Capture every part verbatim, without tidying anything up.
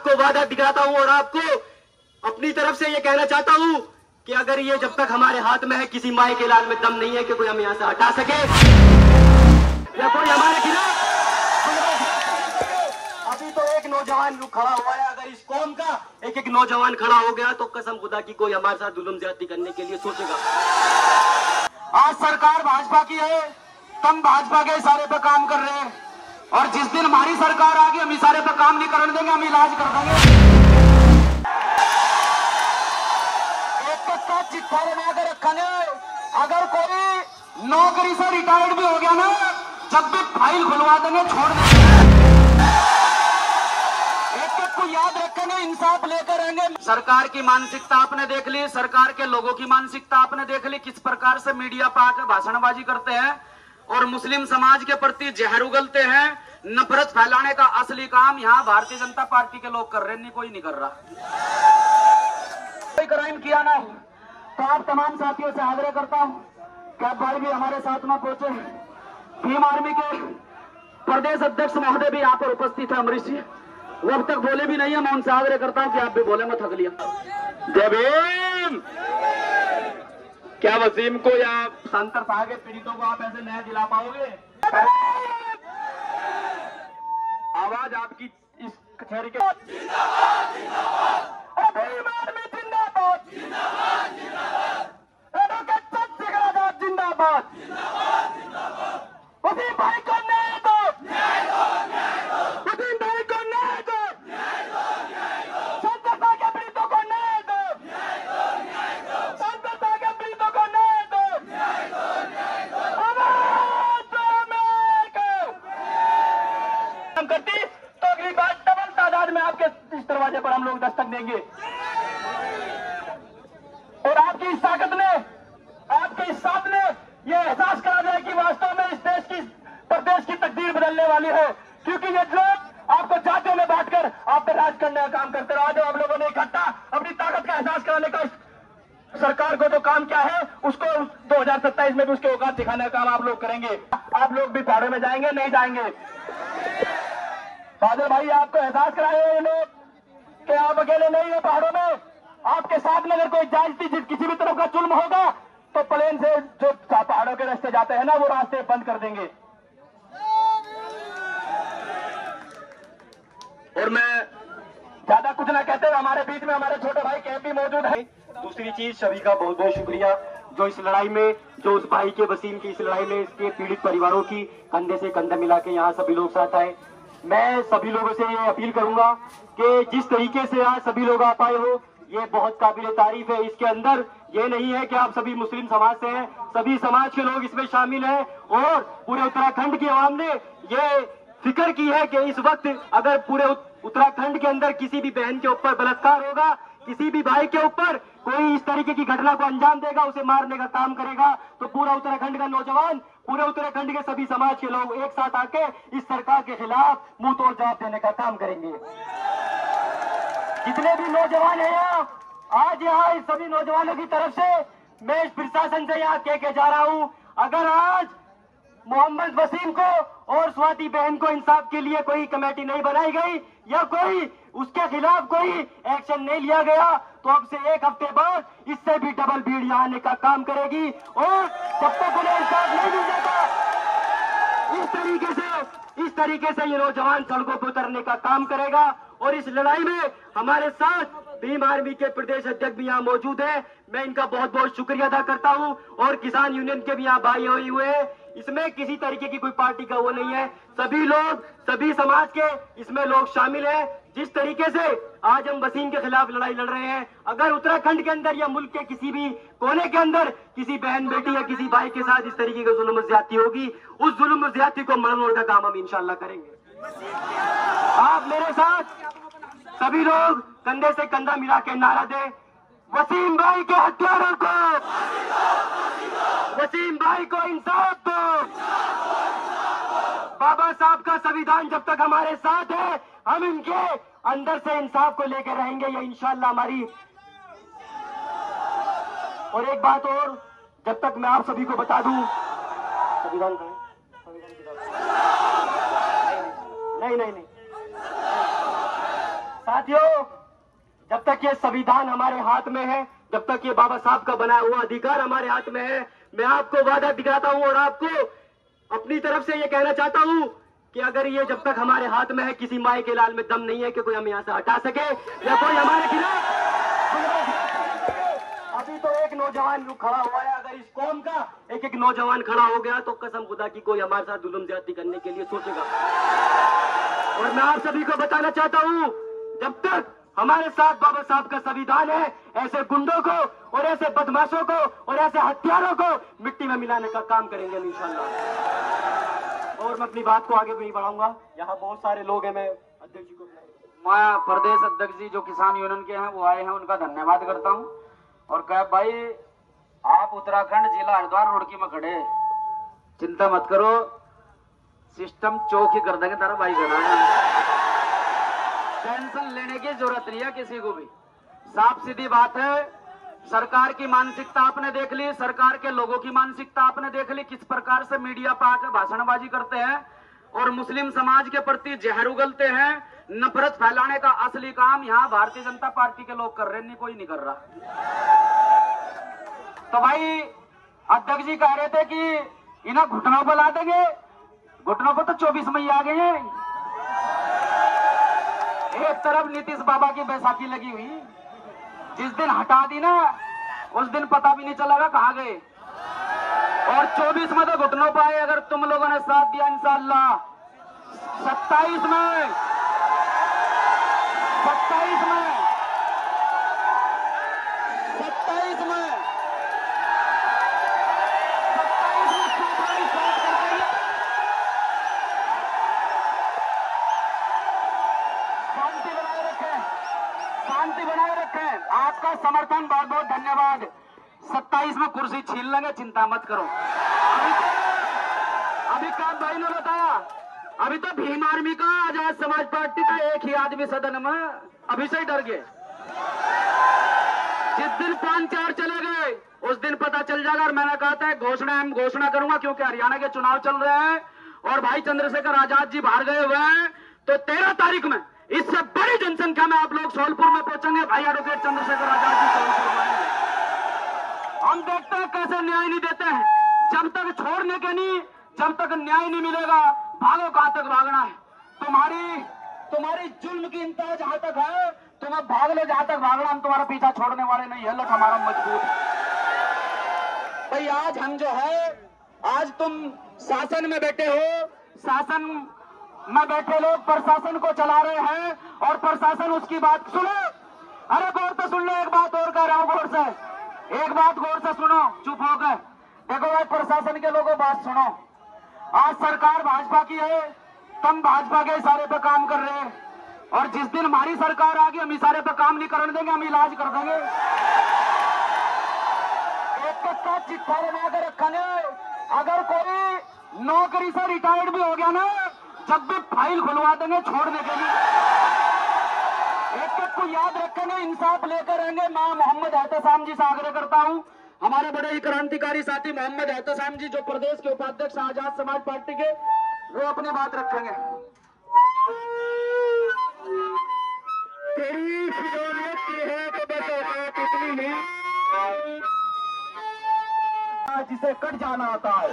आपको वादा दिखाता हूं और आपको अपनी तरफ से ये कहना चाहता हूं कि अगर ये जब तक हमारे हाथ में है, किसी माई के लाल में दम नहीं है कि कोई हम यहां से हटा सके या कोई हमारे खिलाफ। अभी तो एक नौजवान खड़ा हुआ है, अगर इस कौम का एक एक नौजवान खड़ा हो गया तो कसम खुदा की कोई हमारे साथ जुल्म ज्यादती करने के लिए सोचेगा। आज सरकार भाजपा की है, हम भाजपा के इशारे पे काम कर रहे हैं और जिस दिन हमारी सरकार आ गई हम इशारे पे काम नहीं करने देंगे, हम इलाज कर देंगे। एक का चिट्ठा बना के रखेंगे, अगर कोई नौकरी से रिटायर्ड भी हो गया ना, जब भी फाइल खुलवा देंगे, छोड़ देंगे। एक एक को याद रखेंगे, इंसाफ लेकर आएंगे। सरकार की मानसिकता आपने देख ली, सरकार के लोगों की मानसिकता आपने देख ली, किस प्रकार से मीडिया पर आकर भाषणबाजी करते हैं और मुस्लिम समाज के प्रति जहर उगलते हैं। नफरत फैलाने का असली काम यहाँ भारतीय जनता पार्टी के लोग कर रहे हैं, नहीं कोई नहीं कर रहा। कोई क्राइम किया ना तो आप तमाम साथियों से आग्रह करता हूँ कि आप भाई भी हमारे साथ में पहुंचे। भीम आर्मी के प्रदेश अध्यक्ष महोदय भी यहाँ पर उपस्थित है, अमरीश जी, वो अब तक बोले भी नहीं है। मैं उनसे आग्रह करता हूँ कि आप भी बोले, मैं थक लिया। जय भीम। क्या वसीम को या संतरफा के पीड़ितों को आप ऐसे न्याय दिला पाओगे? आवाज आपकी इस कचहरी के जिंदाबाद, जिंदाबाद, जिंदाबाद, वसीम भाई को न्याय दो, वसीम भाई को न्याय दो, संतरफा के पीड़ितों को न्याय दो, संतरफा के पीड़ितों को न्याय दो, आवाज दो मेरे को। हम करती तो अगली बार डबल तादाद में आपके इस दरवाजे पर हम लोग दस्तक देंगे और आपकी इस ताकत ने, आपके इस साथ ने ये एहसास करा जाए कि वास्तव में इस देश की, प्रदेश की तकदीर बदलने वाली है, क्योंकि ये लोग आपको जातियों में बांटकर आप पर राज करने का काम करते रहे। आज आप लोगों ने इकट्ठा अपनी ताकत का एहसास कराने का, सरकार को तो काम क्या है उसको दो हजार सत्ताईस में भी उसके औकात दिखाने का काम आप लोग करेंगे। आप लोग भी पहाड़ों में जाएंगे, नहीं जाएंगे? बादल भाई आपको एहसास कराए ये लोग कि आप अकेले नहीं है पहाड़ों में, आपके साथ में अगर कोई जायजती किसी भी तरह का जुल्म होगा तो प्लेन से जो पहाड़ों के रास्ते जाते हैं ना, वो रास्ते बंद कर देंगे। और मैं ज्यादा कुछ ना कहते हुए हमारे बीच में हमारे छोटे भाई कैप भी मौजूद है। दूसरी चीज, सभी का बहुत बहुत शुक्रिया जो इस लड़ाई में, जो उस भाई के वसीम की इस लड़ाई में इसके पीड़ित परिवारों की कंधे से कंधा मिला के यहाँ सभी लोग साथ आए। मैं सभी लोगों से ये अपील करूंगा कि जिस तरीके से आज सभी लोग आ पाए हो, ये बहुत काबिल तारीफ है। इसके अंदर ये नहीं है कि आप सभी मुस्लिम समाज से हैं, सभी समाज के लोग इसमें शामिल हैं और पूरे उत्तराखंड की आवाम ने ये फिक्र की है कि इस वक्त अगर पूरे उत्तराखंड के अंदर किसी भी बहन के ऊपर बलात्कार होगा, किसी भी भाई के ऊपर कोई इस तरीके की घटना को अंजाम देगा, उसे मारने का काम करेगा, तो पूरा उत्तराखंड का नौजवान, पूरे उत्तराखंड के सभी समाज के लोग एक साथ आके इस सरकार के खिलाफ मुंह तोड़ जवाब देने का काम करेंगे। जितने भी नौजवान हैं यहाँ, आज यहाँ इस सभी नौजवानों की तरफ से मैं इस प्रशासन से यहाँ कह के जा रहा हूँ, अगर आज मोहम्मद वसीम को और स्वाति बहन को इंसाफ के लिए कोई कमेटी नहीं बनाई गई या कोई उसके खिलाफ कोई एक्शन नहीं लिया गया, तो अब से एक हफ्ते बाद इससे भी डबल भीड़ यहाँ आने का काम करेगी और जब तक उन्हें इंसाफ नहीं मिल जाता, इस तरीके से इस तरीके से ये नौजवान सड़कों पर उतरने का काम करेगा। और इस लड़ाई में हमारे साथ भीम आर्मी के प्रदेश अध्यक्ष भी यहाँ मौजूद है, मैं इनका बहुत बहुत शुक्रिया अदा करता हूँ और किसान यूनियन के भी यहाँ भाई हुए हुए हैं। इसमें किसी तरीके की कोई पार्टी का वो नहीं है, सभी लोग, सभी समाज के इसमें लोग शामिल हैं। जिस तरीके से आज हम वसीम के खिलाफ लड़ाई लड़ रहे हैं, अगर उत्तराखंड के अंदर या मुल्क के किसी भी कोने के अंदर किसी बहन बेटी या किसी भाई के साथ इस तरीके की जुल्म ज्यादती होगी, उस जुल्म ज्यादती को मरने का काम हम इंशाल्लाह करेंगे। आप मेरे साथ सभी लोग कंधे से कंधा मिला के नारा दे, वसीम भाई के हत्यारों को, वसीम भाई को इंसाफ दो। बाबा साहब का संविधान जब तक हमारे साथ है, हम इनके अंदर से इंसाफ को लेकर रहेंगे, ये इंशाल्लाह हमारी। और एक बात और, जब तक मैं आप सभी को बता दूं, संविधान का नहीं नहीं नहीं साथ साथियों, जब तक ये संविधान हमारे हाथ में है, जब तक ये बाबा साहब का बनाया हुआ अधिकार हमारे हाथ में है, मैं आपको वादा दिखाता हूं और आपको अपनी तरफ से ये कहना चाहता हूं कि अगर ये जब तक हमारे हाथ में है, किसी माए के लाल में दम नहीं है कि कोई हमें यहां से हटा सके या कोई हमारे खिलाफ। अभी तो एक नौजवान खड़ा हुआ है, अगर इस कौम का एक एक नौजवान खड़ा हो गया तो कसम खुदा की कोई हमारे साथ जुल्म ज्यादती करने के लिए सोचेगा। और मैं आप सभी को बताना चाहता हूं, जब तक हमारे साथ बाबा साहब का संविधान है, ऐसे गुंडों को और ऐसे बदमाशों को और ऐसे हथियारों को मिट्टी में मिलाने का काम करेंगे इंशाल्लाह। और मैं अपनी बात को आगे नहीं बढ़ाऊंगा, यहाँ बहुत सारे लोग हैं। मैं अध्यक्ष जी को मैं प्रदेश अध्यक्ष जी जो किसान यूनियन के हैं वो आए हैं, उनका धन्यवाद करता हूं। और कह भाई आप उत्तराखंड जिला हरिद्वार रुड़की में खड़े, चिंता मत करो, सिस्टम चौक ही कर देंगे तारा भाई का। टेंशन लेने की जरूरत नहीं है किसी को भी। साफ सीधी बात है, सरकार की मानसिकता आपने देख ली, सरकार के लोगों की मानसिकता आपने देख ली, किस प्रकार से मीडिया पर आकर भाषणबाजी करते हैं और मुस्लिम समाज के प्रति जहर उगलते हैं। नफरत फैलाने का असली काम यहाँ भारतीय जनता पार्टी के लोग कर रहे हैं, नहीं कोई नहीं कर रहा। तो भाई अध्यक्ष जी कह रहे थे कि इन्हें घुटनों पर ला देंगे, घुटनों पर तो चौबीस मई आ गए हैं। एक तरफ नीतीश बाबा की बैसाखी लगी हुई, जिस दिन हटा दी ना उस दिन पता भी नहीं चलेगा कहाँ गए। और चौबीस में तो घुटनों पर आए, अगर तुम लोगों ने साथ दिया इंशाअल्लाह सत्ताईस में सत्ताईस में सत्ताईस में शांति बनाए रखें, शांति बनाए रखें। आपका समर्थन बहुत बहुत धन्यवाद। सत्ताईस में कुर्सी छीन लेंगे, चिंता मत करो। अभी तो अभी कान भाई ने बताया, अभी तो भीम आर्मी का आजाद समाज पार्टी का एक ही आदमी सदन में अभी से ही डर गए। जिस दिन पांच चार चले गए उस दिन पता चल जाएगा। और मैंने कहा था घोषणा हम घोषणा करूंगा, क्योंकि हरियाणा के चुनाव चल रहे हैं और भाई चंद्रशेखर आजाद जी बाहर गए हुए हैं। तो तेरह तारीख में इससे बड़ी जनसंख्या में आप लोग सोलपुर में पहुंचेंगे। भाई एडवोकेट चंद्रशेखर आजाद जी सोलपुर में आएंगे। हम देखते हैं कैसे न्याय नहीं देते हैं। जब तक छोड़ने के नहीं, जब तक न्याय नहीं मिलेगा, भागो कहां तक भागना है। तुम्हारी तुम्हारी जुल्म की इंतहा जहां तक है, तुम अब भाग लो जहां तक भागना। हम तुम्हारा पीछा छोड़ने वाले नहीं है, लट हमारा मजबूत। भाई आज हम जो है, आज तुम शासन में बैठे हो, शासन में बैठे लोग प्रशासन को चला रहे हैं और प्रशासन उसकी बात सुनो। अरे गौर से सुन लो, एक बात और कह रहा हूं, गौर से एक बात गौर से सुनो, चुप होकर देखो भाई। प्रशासन के लोगों बात सुनो। आज सरकार भाजपा की है, तुम भाजपा के इशारे पे काम कर रहे हैं और जिस दिन हमारी सरकार आ गई हम इशारे पे काम नहीं करने देंगे, हम इलाज कर देंगे। एक का चिट्ठा बना कर रखेंगे। अगर कोई नौकरी से रिटायर्ड भी हो गया ना, जब भी फाइल खुलवा देंगे छोड़ने के लिए। एक एक को याद रखेंगे, इंसाफ लेकर आएंगे। मैं मोहम्मद एहतसाम जी से आग्रह करता हूं, हमारे बड़े ही क्रांतिकारी साथी मोहम्मद एहतसाम जी जो प्रदेश के उपाध्यक्ष आजाद समाज पार्टी के, वो अपनी बात रखेंगे। तेरी फिजूलियत की है तो बस औकात इतनी ही जिसे कट जाना आता है।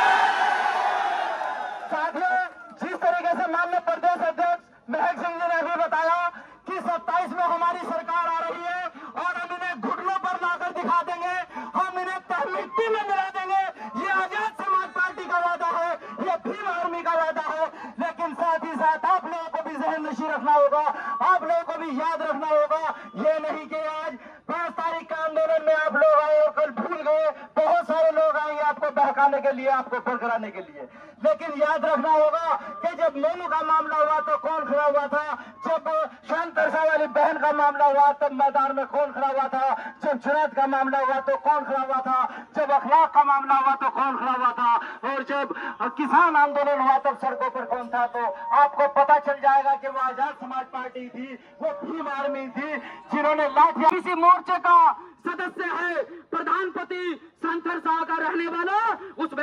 साथियों, जिस तरीके से माननीय प्रदेश अध्यक्ष महक सिंह जी ने भी बताया कि सत्ताईस में हमारी सरकार आ रही है और हम इन्हें घुटनों पर लाकर दिखा देंगे, हम इन्हें तह मिट्टी में मिला देंगे। ये आजाद समाज पार्टी का वादा है, ये भीम आर्मी का वादा है। लेकिन साथ ही साथ आप लोगों को भी जहन नशी रखना होगा, आप लोगों को भी याद रखना होगा, ये नहीं कि आज पांच तारीख का आंदोलन में आप लोग आए और कल भूल गए। बहुत सारे लोग आएंगे आपको बहकाने के लिए, आपको फरकराने के लिए। लेकिन याद रखना होगा कि जब मोनू का मामला हुआ तो कौन खड़ा हुआ था, जब शांत वाली बहन का मामला हुआ तब मैदान में कौन खड़ा हुआ था, जब जुनैद का मामला हुआ तो कौन खड़ा हुआ था, जब अखलाक का मामला हुआ तो कौन खड़ा हुआ था, और जब किसान आंदोलन हुआ तब सड़कों पर कौन था। तो आपको पता चल जाएगा कि वो आजाद समाज पार्टी थी, वो भीम आर्मी थी, जिन्होंने लाठियां। किसी मोर्चे का सदस्य है प्रधानपति संथर शाह का रहने वाला, उस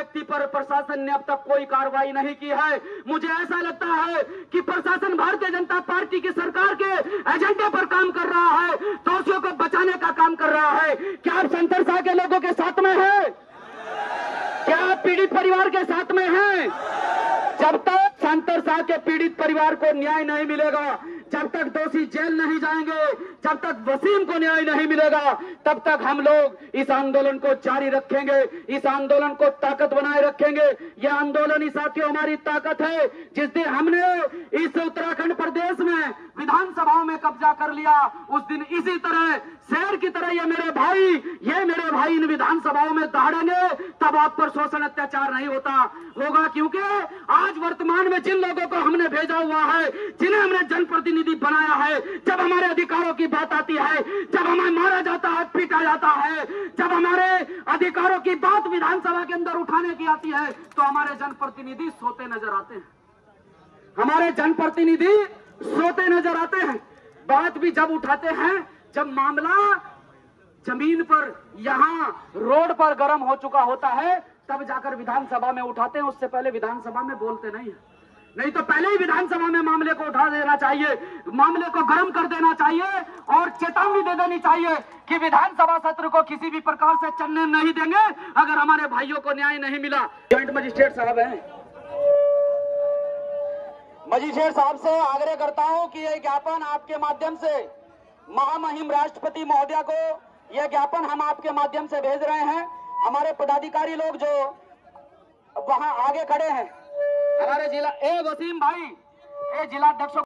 व्यक्ति पर प्रशासन ने अब तक कोई कार्रवाई नहीं की है। मुझे ऐसा लगता है कि प्रशासन भारतीय जनता पार्टी की सरकार के एजेंडे पर काम कर रहा है, दोषियों को बचाने का काम कर रहा है। क्या आप संतर शाह के लोगों के साथ में हैं? क्या आप पीड़ित परिवार के साथ में हैं? जब तक संतर शाह के पीड़ित परिवार को न्याय नहीं मिलेगा, जब तक दोषी जेल नहीं जाएंगे, जब तक वसीम को न्याय नहीं मिलेगा, तब तक हम लोग इस आंदोलन को जारी रखेंगे, इस आंदोलन को ताकत बनाए रखेंगे। यह आंदोलन ही साथियों हमारी ताकत है। जिस दिन हमने इस उत्तराखंड प्रदेश में विधानसभाओं में कब्जा कर लिया, उस दिन इसी तरह शेर की तरह ये मेरे भाई ये मेरे भाई इन विधानसभाओं में दहाड़ेंगे, तब आप पर शोषण अत्याचार नहीं होता होगा। क्योंकि आज वर्तमान में जिन लोगों को हमने भेजा हुआ है, जिन्हें हमने जनप्रतिनिधि बनाया है, जब हमारे अधिकारों की बात आती है, जब हमें मारा जाता है, पीटा जाता है, जब हमारे अधिकारों की बात विधानसभा के अंदर उठाने की आती है, तो हमारे जनप्रतिनिधि सोते नजर आते हैं। हमारे जनप्रतिनिधि सोते नजर आते हैं। बात भी जब उठाते हैं जब मामला जमीन पर यहां रोड पर गर्म हो चुका होता है, तब जाकर विधानसभा में उठाते हैं। उससे पहले विधानसभा में बोलते नहीं है। नहीं तो पहले ही विधानसभा में मामले को उठा देना चाहिए, मामले को गर्म कर देना चाहिए और चेतावनी दे देनी चाहिए कि विधानसभा सत्र को किसी भी प्रकार से चलने नहीं देंगे अगर हमारे भाइयों को न्याय नहीं मिला। जॉइंट मजिस्ट्रेट साहब हैं, मजिस्ट्रेट साहब से आग्रह करता हूं कि यह ज्ञापन आपके माध्यम से महामहिम राष्ट्रपति महोदया को यह ज्ञापन हम आपके माध्यम से भेज रहे हैं। हमारे पदाधिकारी लोग जो वहां आगे खड़े हैं, हमारे जिला ए वसीम भाई, ए जिला अध्यक्ष